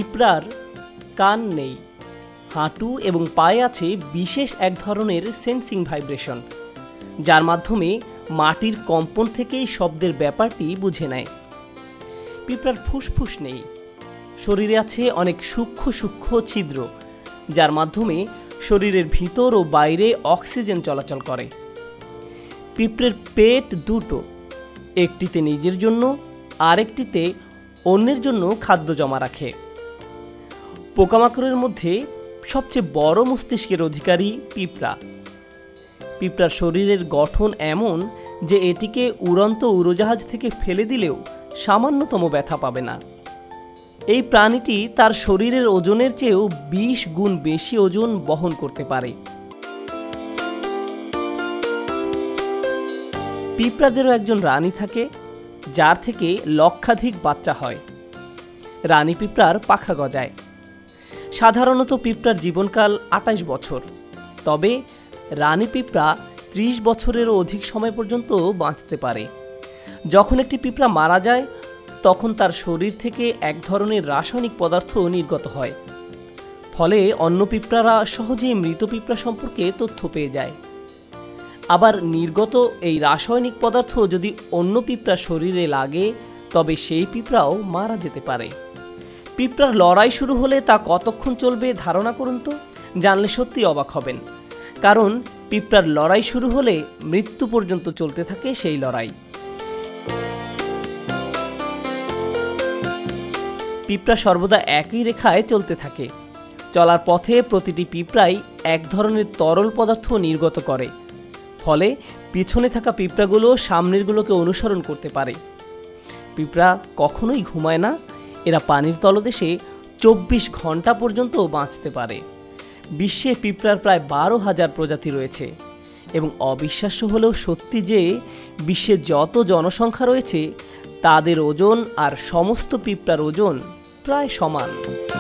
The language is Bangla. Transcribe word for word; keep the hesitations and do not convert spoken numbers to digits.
পিঁপড়ার কান নেই, হাঁটু এবং পায়ে আছে বিশেষ এক ধরনের সেন্সিং ভাইব্রেশন, যার মাধ্যমে মাটির কম্পন থেকেই শব্দের ব্যাপারটি বুঝে নেয়। পিঁপড়ার ফুসফুস নেই, শরীরে আছে অনেক সূক্ষ্ম সূক্ষ্ম ছিদ্র, যার মাধ্যমে শরীরের ভিতর ও বাইরে অক্সিজেন চলাচল করে। পিঁপড়ের পেট দুটো, একটিতে নিজের জন্য, আরেকটিতে অন্যের জন্য খাদ্য জমা রাখে। পোকামাকড়ের মধ্যে সবচেয়ে বড় মস্তিষ্কের অধিকারী পিঁপড়া। পিঁপড়ার শরীরের গঠন এমন যে এটিকে উড়ন্ত উড়োজাহাজ থেকে ফেলে দিলেও সামান্যতম ব্যথা পাবে না। এই প্রাণীটি তার শরীরের ওজনের চেয়েও বিশ গুণ বেশি ওজন বহন করতে পারে। পিঁপড়াদেরও একজন রানী থাকে, যার থেকে লক্ষাধিক বাচ্চা হয়। রানী পিঁপড়ার পাখা গজায়। সাধারণত পিঁপড়ার জীবনকাল আটাইশ বছর, তবে রানী পিঁপড়া ত্রিশ বছরেরও অধিক সময় পর্যন্ত বাঁচতে পারে। যখন একটি পিঁপড়া মারা যায়, তখন তার শরীর থেকে এক ধরনের রাসায়নিক পদার্থ নির্গত হয়, ফলে অন্য পিঁপড়ারা সহজেই মৃত পিঁপড়া সম্পর্কে তথ্য পেয়ে যায়। আবার নির্গত এই রাসায়নিক পদার্থ যদি অন্য পিঁপড়ার শরীরে লাগে, তবে সেই পিঁপড়াও মারা যেতে পারে। পিঁপড়ার লড়াই শুরু হলে তা কতক্ষণ চলবে ধারণা করুন তো, জানলে সত্যি অবাক হবেন। কারণ পিঁপড়ার লড়াই শুরু হলে মৃত্যু পর্যন্ত চলতে থাকে সেই লড়াই। পিঁপড়া সর্বদা একই রেখায় চলতে থাকে। চলার পথে প্রতিটি পিঁপড়াই এক ধরনের তরল পদার্থ নির্গত করে, ফলে পিছনে থাকা পিঁপড়াগুলো সামনেরগুলোকে অনুসরণ করতে পারে। পিঁপড়া কখনোই ঘুমায় না, এরা পানির তলদেশে চব্বিশ ঘন্টা পর্যন্ত বাঁচতে পারে। বিশ্বে পিঁপড়ার প্রায় বারো হাজার প্রজাতি রয়েছে, এবং অবিশ্বাস্য হলেও সত্যি যে বিশ্বে যত জনসংখ্যা রয়েছে তাদের ওজন আর সমস্ত পিঁপড়ার ওজন প্রায় সমান।